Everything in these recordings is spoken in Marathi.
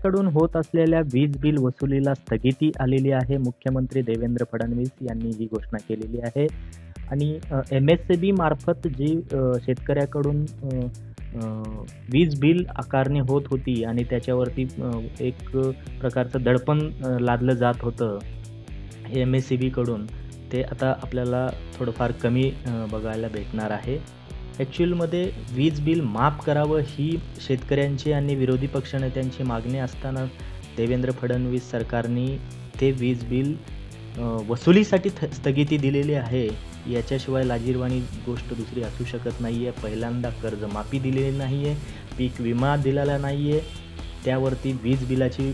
शेतकऱ्याकडून होत असलेल्या वीज बिल वसुलीला स्थगिती आलेली आहे. मुख्यमंत्री देवेंद्र फडणवीस यांनी ही घोषणा केलेली आहे आणि एम-एस-सी-बी मार्फत जी शेतकऱ्याकडून वीज बिल आकारणी होत होती आणि त्याच्यावरती एक प्रकारचं दडपण लादलं जात होतं एम-एस-सी-बीकडून, ते आता आपल्याला थोडंफार कमी बघायला भेटणार आहे. ॲक्चुअलमध्ये वीज बिल माफ करावं ही शेतकऱ्यांची आणि विरोधी पक्षनेत्यांची मागणी असताना देवेंद्र फडणवीस सरकारने ते वीज बिल वसुलीसाठी स्थगिती दिलेली आहे. याच्याशिवाय लाजिरवाणी गोष्ट दुसरी असू शकत नाही आहे. पहिल्यांदा कर्जमाफी दिलेली नाही आहे, पीक विमा दिलेला नाही आहे, त्यावरती वीज बिलाची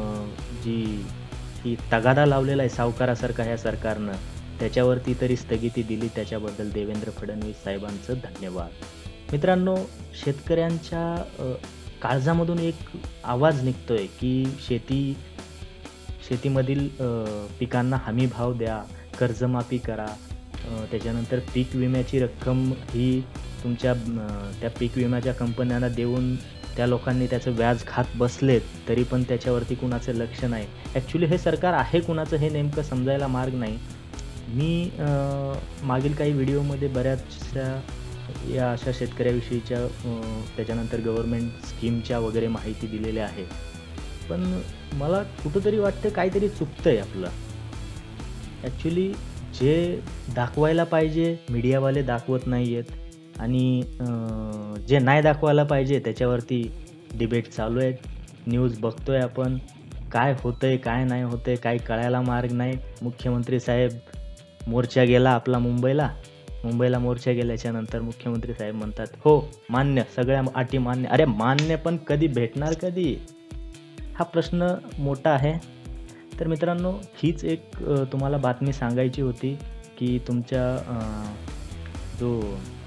जी तगादा लावलेला आहे सावकारासारखा ह्या सरकारनं, त्याच्यावरती तरी स्थगिती दिली. त्याच्याबद्दल देवेंद्र फडणवीस साहेबांचं धन्यवाद. मित्रांनो, शेतकऱ्यांच्या काळजामधून एक आवाज निघतोय की शेतीमधील पिकांना हमी भाव द्या, कर्जमाफी करा. त्याच्यानंतर पीक विम्याची रक्कम ही तुमच्या त्या पीक विम्याच्या कंपन्यांना देऊन त्या लोकांनी त्याचं व्याज खात बसलेत, तरी पण त्याच्यावरती कुणाचं लक्ष नाही. ॲक्च्युली हे सरकार आहे कुणाचं हे नेमकं समजायला मार्ग नाही. मी मागील काही व्हिडिओमध्ये बऱ्याचशा या अशा शेतकऱ्याविषयीच्या त्याच्यानंतर गव्हर्नमेंट स्कीमच्या वगैरे माहिती दिलेल्या आहे. पण मला कुठंतरी वाटतं काहीतरी चुकतंय आपलं. ॲक्च्युली जे दाखवायला पाहिजे मीडियावाले दाखवत नाही आहेत आणि जे नाही दाखवायला पाहिजे त्याच्यावरती डिबेट चालू आहेत. न्यूज बघतोय आपण, काय होतंय काय नाही होतंय काही कळायला मार्ग नाही. मुख्यमंत्री साहेब मोर्चा गेला आपला मुंबईला मोर्चा गेल्याच्यानंतर मुख्यमंत्री साहेब म्हणतात, हो मान्य, सगळ्या अटी मान्य. अरे मान्य पण कधी भेटणार कधी? हा प्रश्न मोठा आहे. तर मित्रांनो, हीच एक तुम्हाला बातमी सांगायची होती की तुमच्या जो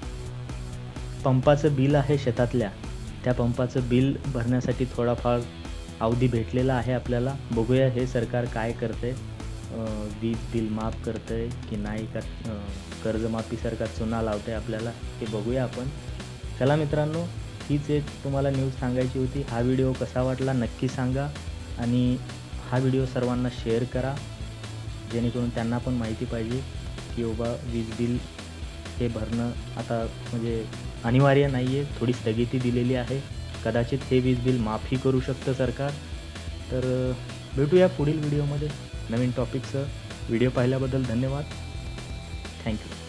पंपाचं बिल आहे शेतातल्या, त्या पंपाचं बिल भरण्यासाठी थोडाफार अवधी भेटलेला आहे आपल्याला. बघूया हे सरकार काय करतंय, वीज बिल माफ करतंय की नाही, कर्जमाफी सरकार चुना लावतंय आपल्याला, हे बघूया आपण. चला मित्रांनो, हीच एक तुम्हाला न्यूज सांगायची होती. हा व्हिडिओ कसा वाटला नक्की सांगा आणि हा व्हिडिओ सर्वांना शेअर करा, जेणेकरून त्यांना पण माहिती पाहिजे की बाबा वीज बिल हे भरणं आता म्हणजे अनिवार्य नाही आहे, थोडी स्थगिती दिलेली आहे. कदाचित हे वीज बिल माफी करू शकतं सरकार. तर भेटूया पुढील व्हिडिओमध्ये नवीन टॉपिकसह. व्हिडिओ पाहिल्याबद्दल धन्यवाद. थँक्यू.